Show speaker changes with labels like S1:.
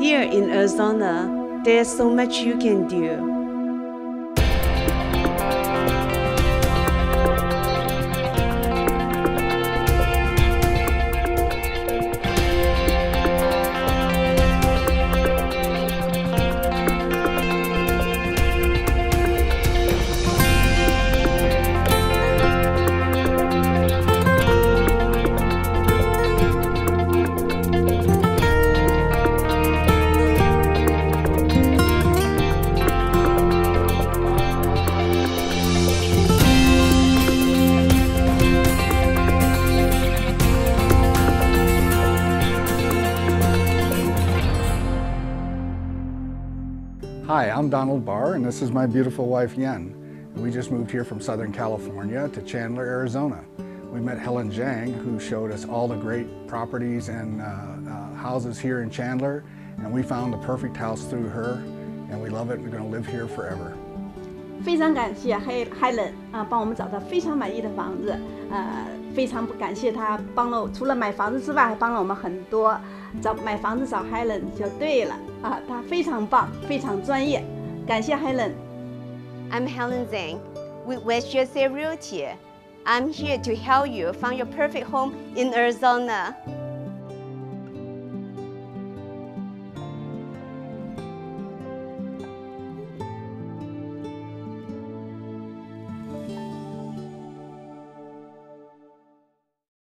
S1: Here in Arizona, there's so much you can do.
S2: Hi, I'm Donald Barr, and this is my beautiful wife, Yen. And we just moved here from Southern California to Chandler, Arizona. We met Helen Zhang, who showed us all the great properties and houses here in Chandler, and we found the perfect house through her, and we love it. We're going to live here forever.
S3: 非常感谢 Helen 帮我们找到非常满意的房子，非常感谢她帮了除了买房子之外，还帮了我们很多。买房子找 Helen 就对了她非常棒，非常专业，感谢 Helen。
S4: I'm Helen Zhang with West USA Realty. I'm here to help you find your perfect home in Arizona.